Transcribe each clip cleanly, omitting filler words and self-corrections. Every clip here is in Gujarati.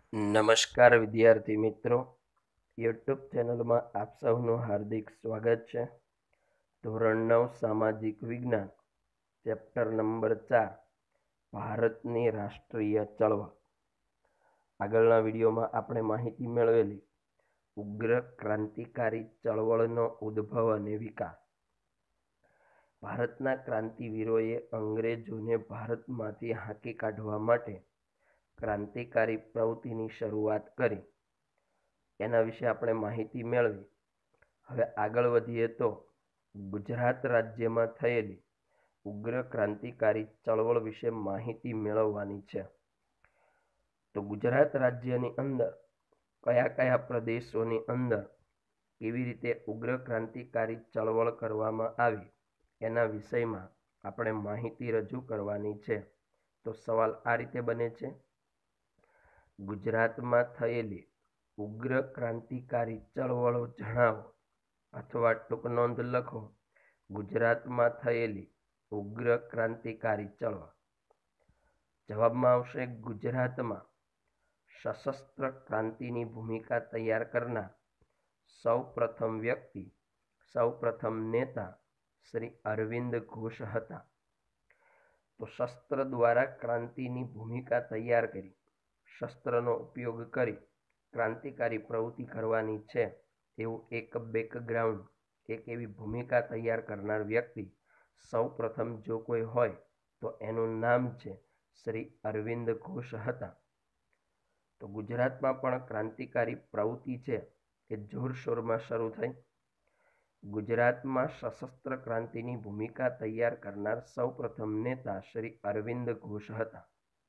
નમસ્કાર વિદ્યાર્થી મિત્રો, યુટ્યુબ ચેનલમાં આપ સૌનું હાર્દિક સ્વાગત છે. ધોરણ 9 સામાજિક વિજ્ઞાન, ચેપ્ટર નંબર 4, ભારતની રાષ્ટ્રીય ચળવળ. આગળના વિડીયોમાં આપણે માહિતી મેળવેલી ઉગ્ર ક્રાંતિકારી ચળવળનો ઉદ્ભવ અને વિકાસ. ભારતના ક્રાંતિવીરોએ અંગ્રેજોને ભારતમાંથી હાંકી કાઢવા માટે ક્રાંતિકારી પ્રવૃત્તિની શરૂઆત કરી. એના વિશે આપણે માહિતી મેળવી. હવે આગળ વધીએ તો ગુજરાત રાજ્યમાં થયેલી ઉગ્ર ક્રાંતિકારી ચળવળ વિશે માહિતી મેળવવાની છે. તો ગુજરાત રાજ્યની અંદર કયા કયા પ્રદેશોની અંદર કેવી રીતે ઉગ્ર ક્રાંતિકારી ચળવળ કરવામાં આવી એના વિષયમાં આપણે માહિતી રજૂ કરવાની છે. તો સવાલ આ રીતે બને છે: ગુજરાતમાં થયેલી ઉગ્ર ક્રાંતિકારી ચળવળો જણાવો, અથવા ટૂંક નોંધ લખો, ગુજરાતમાં થયેલી ઉગ્ર ક્રાંતિકારી ચળવળ. જવાબમાં આવશે ગુજરાતમાં સશસ્ત્ર ક્રાંતિની ભૂમિકા તૈયાર કરનાર સૌ પ્રથમ વ્યક્તિ, સૌ પ્રથમ નેતા શ્રી અરવિંદ ઘોષ હતા. તો શસ્ત્ર દ્વારા ક્રાંતિની ભૂમિકા તૈયાર કરી, શસ્ત્રનો ઉપયોગ કરી ક્રાંતિકારી પ્રવૃત્તિ કરવાની છે એવું એક બેકગ્રાઉન્ડ, એક એવી ભૂમિકા તૈયાર કરનાર વ્યક્તિ સૌ પ્રથમ જો કોઈ હોય તો એનું નામ છે શ્રી અરવિંદ ઘોષ હતા. તો ગુજરાતમાં પણ ક્રાંતિકારી પ્રવૃત્તિ છે એ જોરશોરમાં શરૂ થઈ. ગુજરાતમાં સશસ્ત્ર ક્રાંતિની ભૂમિકા તૈયાર કરનાર સૌ પ્રથમ નેતા શ્રી અરવિંદ ઘોષ હતા.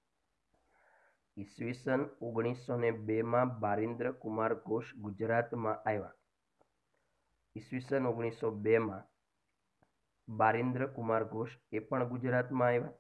ઈસવીસન 1902માં બારિન્દ્ર કુમાર ઘોષ ગુજરાતમાં આવ્યા. ઈસવીસન 1902માં બારિન્દ્ર કુમાર ઘોષ એ પણ ગુજરાતમાં આવ્યા.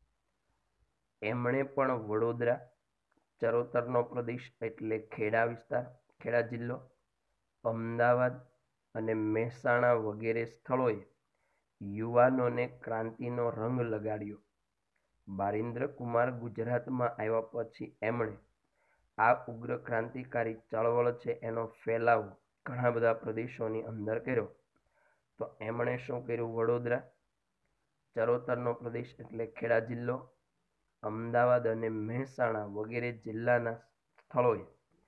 એમણે પણ વડોદરા, ચરોતરનો પ્રદેશ એટલે ખેડા વિસ્તાર, ખેડા જિલ્લો, અમદાવાદ અને મહેસાણા વગેરે સ્થળોએ યુવાનોને ક્રાંતિનો રંગ લગાડ્યો. બારિન્દ્ર કુમાર ગુજરાતમાં આવ્યા પછી એમણે આ ઉગ્ર ક્રાંતિકારી ચળવળ છે એનો ફેલાવો ઘણા બધા પ્રદેશોની અંદર કર્યો. તો એમણે શું કર્યું? વડોદરા, ચરોતરનો પ્રદેશ એટલે ખેડા જિલ્લો, અમદાવાદ અને મહેસાણા વગેરે જિલ્લાના સ્થળોએ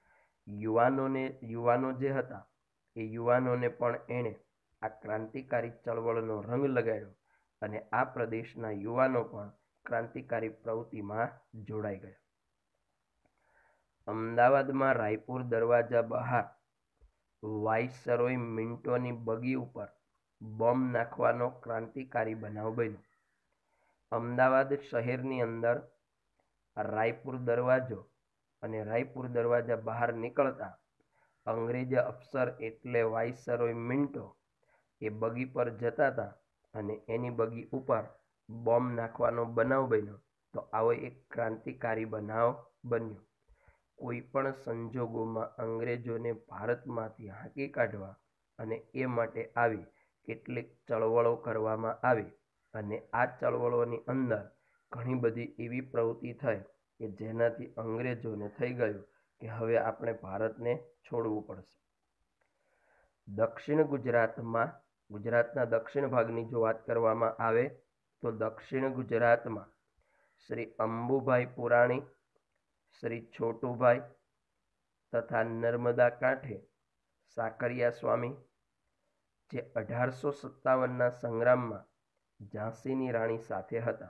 યુવાનો જે હતા એ યુવાનોને પણ એણે આ ક્રાંતિકારી ચળવળનો રંગ લગાડ્યો અને આ પ્રદેશના યુવાનો પણ ક્રાંતિકારી પ્રવૃત્તિમાં જોડાઈ ગયા. અમદાવાદમાં રાયપુર દરવાજા બહાર વાઇસરોય મિન્ટોની બગી ઉપર બોમ્બ નાખવાનો ક્રાંતિકારી બનાવ બન્યો. અમદાવાદ શહેરની અંદર રાયપુર દરવાજો અને રાયપુર દરવાજા બહાર નીકળતા અંગ્રેજ અફસર એટલે વાઇસરોય મિન્ટો એ બગી પર જતા હતા અને એની બગી ઉપર બોમ્બ નાખવાનો બનાવ બન્યો. તો આવો એક ક્રાંતિકારી બનાવ બન્યો. કોઈ પણ સંજોગોમાં અંગ્રેજોને ભારતમાંથી હાંકી કાઢવા અને એ માટે આવી કેટલીક ચળવળો કરવામાં આવી અને આ ચળવળોની અંદર ઘણી બધી એવી પ્રવૃત્તિ થઈ કે જેનાથી અંગ્રેજોને થઈ ગયું કે હવે આપણે ભારતને છોડવું પડશે. દક્ષિણ ગુજરાતમાં, ગુજરાતના દક્ષિણ ભાગની જો વાત કરવામાં આવે તો દક્ષિણ ગુજરાતમાં શ્રી અંબુભાઈ પુરાણી, શ્રી છોટુભાઈ તથા નર્મદા કાંઠે સાકરિયા સ્વામી, જે 1857ના સંગ્રામમાં ઝાંસીની રાણી સાથે હતા.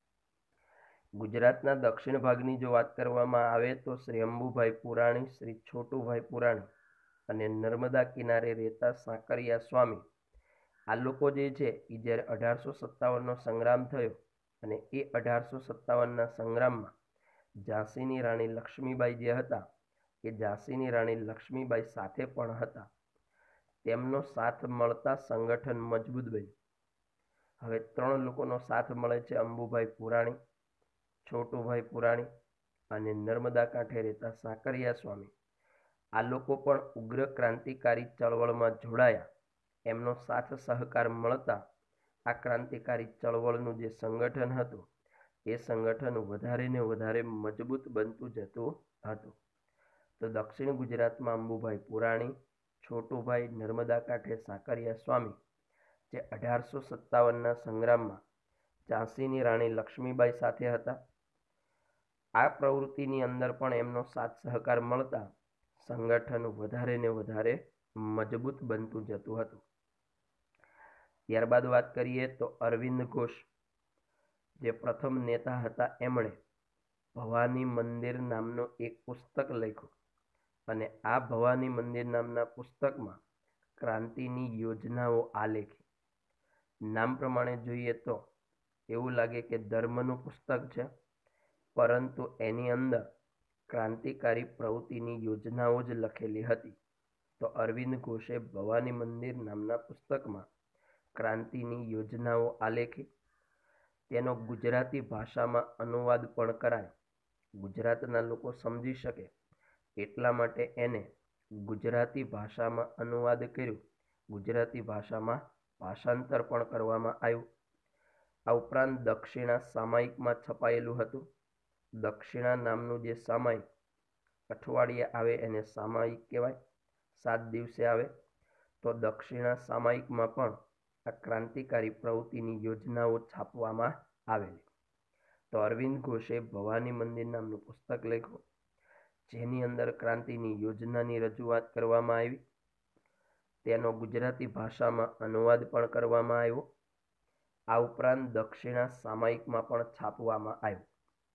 ગુજરાતના દક્ષિણ ભાગની જો વાત કરવામાં આવે તો શ્રી અંબુભાઈ પુરાણી, શ્રી છોટુભાઈ પુરાણી અને નર્મદા કિનારે રહેતા સાકરિયા સ્વામી, આ લોકો જે છે એ જ્યારે 1857નો સંગ્રામ થયો અને એ 1857ના સંગ્રામમાં ઝાંસીની રાણી લક્ષ્મીબાઈ જે હતા એ ઝાંસીની રાણી લક્ષ્મીબાઈ સાથે પણ હતા. તેમનો સાથ મળતા સંગઠન મજબૂત બન્યું. હવે 3 લોકોનો સાથ મળે છે: અંબુભાઈ પુરાણી, છોટુભાઈ પુરાણી અને નર્મદા કાંઠે રહેતા સાકરિયા સ્વામી. આ લોકો પણ ઉગ્ર ક્રાંતિકારી ચળવળમાં જોડાયા. એમનો સાથ સહકાર મળતા આ ક્રાંતિકારી ચળવળનું જે સંગઠન હતું એ સંગઠન વધારે ને વધારે મજબૂત બનતું જતું હતું. તો દક્ષિણ ગુજરાતમાં અંબુભાઈ પુરાણી, છોટુભાઈ નર્મદા કાંઠે સાકરિયા સ્વામી, જે 1857ના સંગ્રામમાં ઝાંસીની રાણી લક્ષ્મીબાઈ સાથે હતા. આ પ્રવૃત્તિની અંદર પણ એમનો સાથ સહકાર મળતા સંગઠન વધારે ને વધારે મજબૂત બનતું જતું હતું. ત્યારબાદ વાત કરીએ તો અરવિંદ ઘોષ, જે પ્રથમ નેતા હતા, એમણે ભવાની મંદિર નામનો એક પુસ્તક લખ્યું અને આ ભવાની મંદિર નામના પુસ્તકમાં ક્રાંતિની યોજનાઓ આલેખી. નામ પ્રમાણે જોઈએ તો એવું લાગે કે ધર્મનું પુસ્તક છે, પરંતુ એની અંદર ક્રાંતિકારી પ્રવૃત્તિની યોજનાઓ જ લખેલી હતી. તો અરવિંદ ઘોષે ભવાની મંદિર નામના પુસ્તકમાં ક્રાંતિની યોજનાઓ આલેખી. તેનો ગુજરાતી ભાષામાં અનુવાદ પણ કરાયો. ગુજરાતના લોકો સમજી શકે એટલા માટે એને ગુજરાતી ભાષામાં અનુવાદ કર્યું. ગુજરાતી ભાષામાં ભાષાંતર પણ કરવામાં આવ્યું. આ ઉપરાંત દક્ષિણા સામાયિકમાં છપાયેલું હતું. દક્ષિણા નામનું જે સામાયિક અઠવાડિયે આવે એને સામાયિક કહેવાય, 7 દિવસે આવે. તો દક્ષિણા સામાયિકમાં પણ આ ક્રાંતિકારી પ્રવૃત્તિની યોજનાઓ છાપવામાં આવેલી. તો અરવિંદ ઘોષે ભવાની મંદિર નામનું પુસ્તક લખ્યું, જેની અંદર ક્રાંતિની યોજનાની રજૂઆત કરવામાં આવી. તેનો ગુજરાતી ભાષામાં અનુવાદ પણ કરવામાં આવ્યો. આ ઉપરાંત દક્ષિણા સામાયિકમાં પણ છાપવામાં આવ્યું.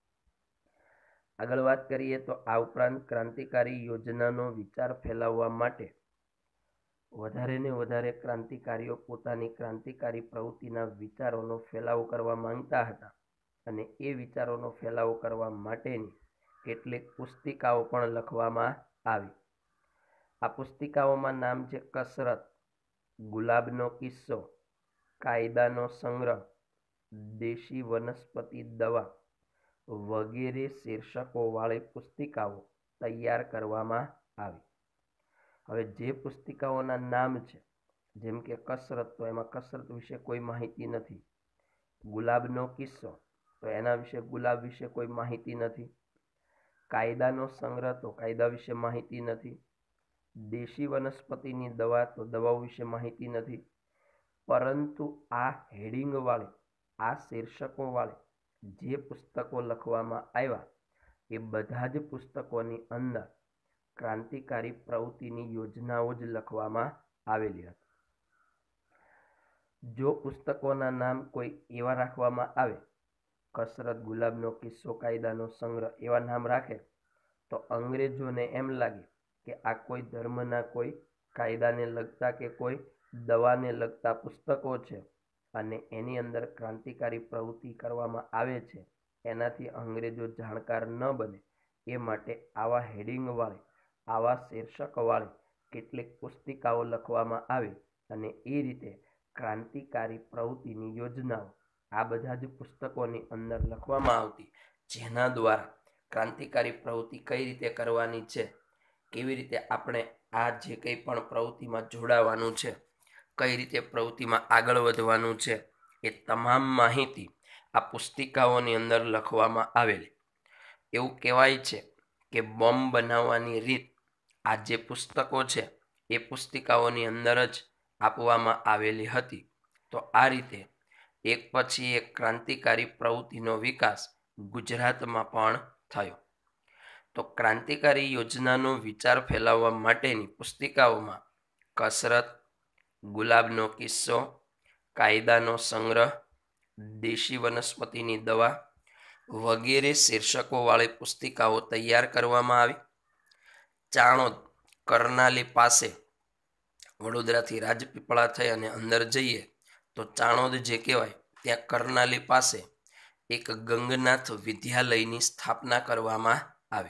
આગળ વાત કરીએ તો આ ઉપરાંત ક્રાંતિકારી યોજનાનો વિચાર ફેલાવવા માટે વધારે ને વધારે ક્રાંતિકારીઓ પોતાની ક્રાંતિકારી પ્રવૃત્તિના વિચારોનો ફેલાવો કરવા માંગતા હતા અને એ વિચારોનો ફેલાવો કરવા માટેની કેટલીક પુસ્તિકાઓ પણ લખવામાં આવી. આ પુસ્તિકાઓમાં નામ છે કસરત, ગુલાબનો કિસ્સો, કાયદાનો સંગ્રહ, દેશી વનસ્પતિ દવા વગેરે શીર્ષકોવાળી પુસ્તિકાઓ તૈયાર કરવામાં આવી. હવે જે પુસ્તિકાઓના નામ છે, જેમ કે કસરત, તો એમાં કસરત વિશે કોઈ માહિતી નથી. ગુલાબનો કિસ્સો, તો એના વિશે ગુલાબ વિશે કોઈ માહિતી નથી. કાયદાનો સંગ્રહ, તો કાયદા વિશે માહિતી નથી. દેશી વનસ્પતિની દવા, તો દવાઓ વિશે માહિતી નથી. પરંતુ આ હેડિંગવાળી, આ શીર્ષકોવાળી જે પુસ્તકો લખવામાં આવ્યા એ બધા જ પુસ્તકોની અંદર ક્રાંતિકારી પ્રવૃત્તિની યોજનાઓ જ લખવામાં આવેલી હતી. જો પુસ્તકોના નામ કોઈ એવા રાખવામાં આવે, કસરત, ગુલાબનો કિસ્સો, કાયદાનો સંગ્રહ એવા નામ રાખે, તો અંગ્રેજોને એમ લાગે કે આ કોઈ ધર્મના, કોઈ કાયદાને લગતા કે કોઈ દવાને લગતા પુસ્તકો છે અને એની અંદર ક્રાંતિકારી પ્રવૃત્તિ કરવામાં આવે છે. એનાથી અંગ્રેજો જાણકાર ન બને એ માટે આવા હેડિંગવાળી, આવા શીર્ષકવાળી કેટલીક પુસ્તિકાઓ લખવામાં આવે અને એ રીતે ક્રાંતિકારી પ્રવૃત્તિની યોજનાઓ આ બધા જ પુસ્તકોની અંદર લખવામાં આવતી, જેના દ્વારા ક્રાંતિકારી પ્રવૃત્તિ કઈ રીતે કરવાની છે, કેવી રીતે આપણે આ જે કંઈ પણ પ્રવૃત્તિમાં જોડાવાનું છે, કઈ રીતે પ્રવૃત્તિમાં આગળ વધવાનું છે, એ તમામ માહિતી આ પુસ્તિકાઓની અંદર લખવામાં આવેલી. એવું કહેવાય છે કે બોમ્બ બનાવવાની રીત આ જે પુસ્તકો છે એ પુસ્તિકાઓની અંદર જ આપવામાં આવેલી હતી. તો આ રીતે એક પછી એક ક્રાંતિકારી પ્રવૃત્તિનો વિકાસ ગુજરાતમાં પણ થયો. તો ક્રાંતિકારી યોજનાનો વિચાર ફેલાવવા માટેની પુસ્તિકાઓમાં કસરત, ગુલાબનો કિસ્સો, કાયદાનો સંગ્રહ, દેશી વનસ્પતિની દવા વગેરે શીર્ષકોવાળી પુસ્તિકાઓ તૈયાર કરવામાં આવી. ચાણોદ, કરનાલી પાસે, વડોદરાથી રાજપીપળા થઈ અને અંદર જઈએ તો ચાણોદ જે કહેવાય, ત્યાં કરનાલી પાસે એક ગંગનાથ વિદ્યાલયની સ્થાપના કરવામાં આવી,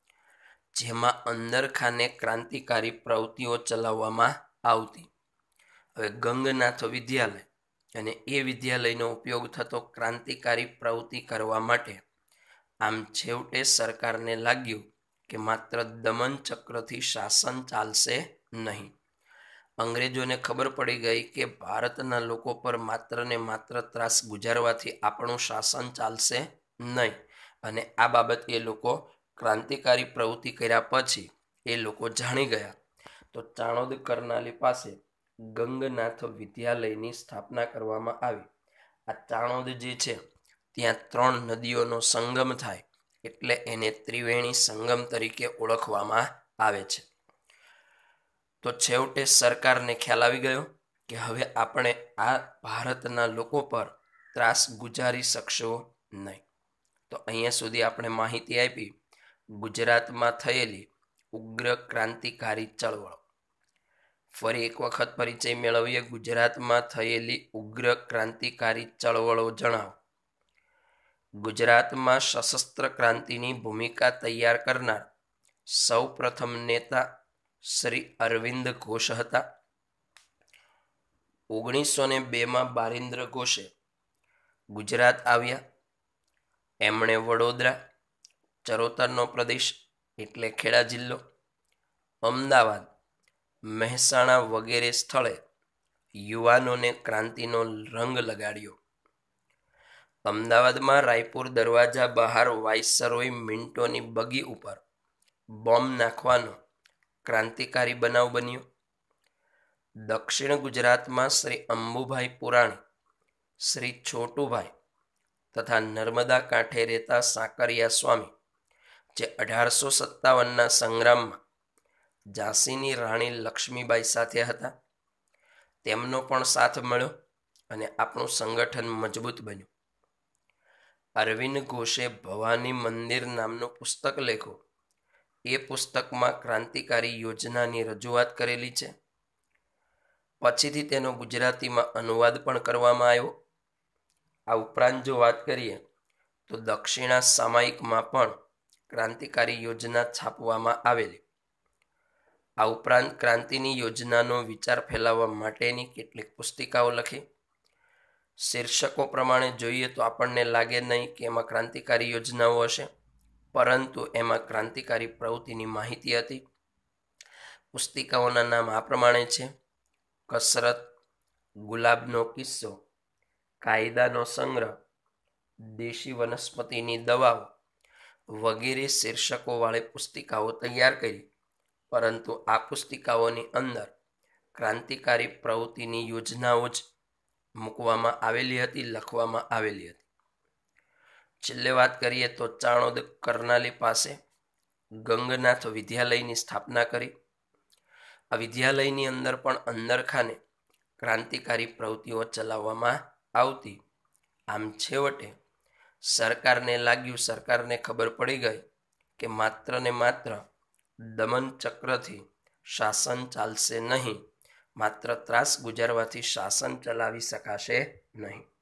જેમાં અંદરખાને ક્રાંતિકારી પ્રવૃત્તિઓ ચલાવવામાં આવતી. હવે ગંગનાથ વિદ્યાલય અને એ વિદ્યાલયનો ઉપયોગ થતો ક્રાંતિકારી પ્રવૃત્તિ કરવા માટે. આમ છેવટે સરકારને લાગ્યું કે માત્ર દમન ચક્રથી શાસન ચાલશે નહીં. અંગ્રેજોને ખબર પડી ગઈ કે ભારતના લોકો પર માત્ર ને માત્ર ત્રાસ ગુજારવાથી આપણું શાસન ચાલશે નહીં, અને આ બાબતે એ લોકો ક્રાંતિકારી પ્રવૃત્તિ કર્યા પછી એ લોકો જાણી ગયા તો ચાણોદ કરનાલી પાસે ગંગનાથ વિદ્યાલયની સ્થાપના કરવામાં આવી. આ ચાણોદ જે છે ત્યાં 3 નદીઓનો સંગમ થાય એટલે એને ત્રિવેણી સંગમ તરીકે ઓળખવામાં આવે છે. તો છેવટે સરકારને ખ્યાલ આવી ગયો કે હવે આપણે આ ભારતના લોકો પર ત્રાસ ગુજારી શકશો નહીં. તો અહીંયા સુધી આપણે માહિતી આપી ગુજરાતમાં થયેલી ઉગ્ર ક્રાંતિકારી ચળવળો. ફરી એક વખત પરિચય મેળવીએ ગુજરાતમાં થયેલી ઉગ્ર ક્રાંતિકારી ચળવળો જણાવો. ગુજરાતમાં સશસ્ત્ર ક્રાંતિની ભૂમિકા તૈયાર કરનાર સૌ પ્રથમ નેતા શ્રી અરવિંદ ઘોષ હતા. 1902માં બારિન્દ્ર ઘોષે ગુજરાત આવ્યા. એમણે વડોદરા, ચરોતરનો પ્રદેશ એટલે ખેડા જિલ્લો, અમદાવાદ, મહેસાણા વગેરે સ્થળે યુવાનોને ક્રાંતિનો રંગ લગાડ્યો. અમદાવાદમાં રાયપુર દરવાજા બહાર વાઇસરોય મિન્ટોની બગી ઉપર બોમ્બ નાખવાનો ક્રાંતિકારી બનાવ બન્યો. દક્ષિણ ગુજરાતમાં શ્રી અંબુભાઈ પુરાણી, શ્રી છોટુભાઈ તથા નર્મદા કાંઠે રહેતા સાકરિયા સ્વામી જે 1857ના સંગ્રામમાં ઝાંસીની રાણી લક્ષ્મીબાઈ સાથે હતા, તેમનો પણ સાથ મળ્યો અને આપણું સંગઠન મજબૂત બન્યું. અરવિંદ ઘોષે ભવાની મંદિર નામનું પુસ્તક લખ્યું. એ પુસ્તકમાં ક્રાંતિકારી યોજનાની રજૂઆત કરેલી છે. પછીથી તેનો ગુજરાતીમાં અનુવાદ પણ કરવામાં આવ્યો. આ ઉપરાંત જો વાત કરીએ તો દક્ષિણા સામાયિકમાં પણ ક્રાંતિકારી યોજના છાપવામાં આવેલી. આ ઉપરાંત ક્રાંતિની યોજનાનો વિચાર ફેલાવવા માટેની કેટલીક પુસ્તિકાઓ લખી. શીર્ષકો પ્રમાણે જોઈએ તો આપણને લાગે નહીં કે એમાં ક્રાંતિકારી યોજનાઓ હશે, પરંતુ એમાં ક્રાંતિકારી પ્રવૃત્તિની માહિતી હતી. પુસ્તિકાઓના નામ આ પ્રમાણે છે: કસરત, ગુલાબનો કિસ્સો, કાયદાનો સંગ્રહ, દેશી વનસ્પતિની દવાઓ વગેરે શીર્ષકોવાળી પુસ્તિકાઓ તૈયાર કરી. પરંતુ આ પુસ્તિકાઓની અંદર ક્રાંતિકારી પ્રવૃત્તિની યોજનાઓ જ મૂકવામાં આવેલી હતી, લખવામાં આવેલી હતી. છેલ્લે વાત કરીએ તો ચાણોદ કરનાલી પાસે ગંગનાથ વિદ્યાલયની સ્થાપના કરી. આ વિદ્યાલયની અંદર પણ અંદરખાને ક્રાંતિકારી પ્રવૃત્તિઓ ચલાવવામાં આવતી. આમ છેવટે સરકારને ખબર પડી ગઈ કે માત્ર ને માત્ર દમન ચક્રથી શાસન ચાલશે નહીં, માત્ર ત્રાસ ગુજારવાથી શાસન ચલાવી શકાશે નહીં.